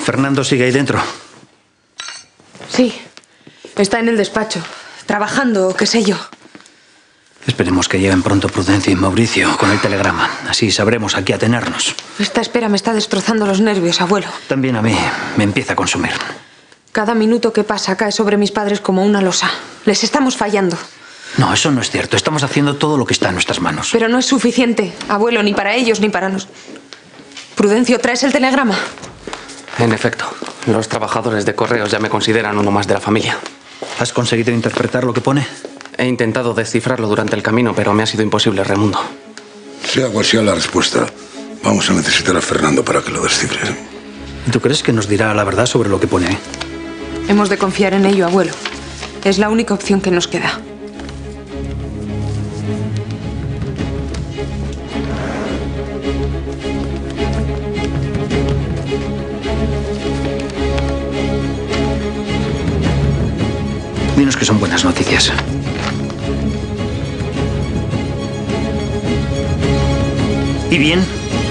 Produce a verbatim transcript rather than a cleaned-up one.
¿Fernando sigue ahí dentro? Sí. Está en el despacho. Trabajando, o qué sé yo. Esperemos que lleguen pronto Prudencia y Mauricio con el telegrama. Así sabremos a qué atenernos. Esta espera me está destrozando los nervios, abuelo. También a mí. Me empieza a consumir. Cada minuto que pasa cae sobre mis padres como una losa. Les estamos fallando. No, eso no es cierto. Estamos haciendo todo lo que está en nuestras manos. Pero no es suficiente, abuelo, ni para ellos ni para los... Prudencio, ¿traes el telegrama? En efecto, los trabajadores de correos ya me consideran uno más de la familia. ¿Has conseguido interpretar lo que pone? He intentado descifrarlo durante el camino, pero me ha sido imposible, Raimundo. Sea cual sea la respuesta, vamos a necesitar a Fernando para que lo descifre. ¿Tú crees que nos dirá la verdad sobre lo que pone ahí? Hemos de confiar en ello, abuelo. Es la única opción que nos queda. Dinos que son buenas noticias. ¿Y bien?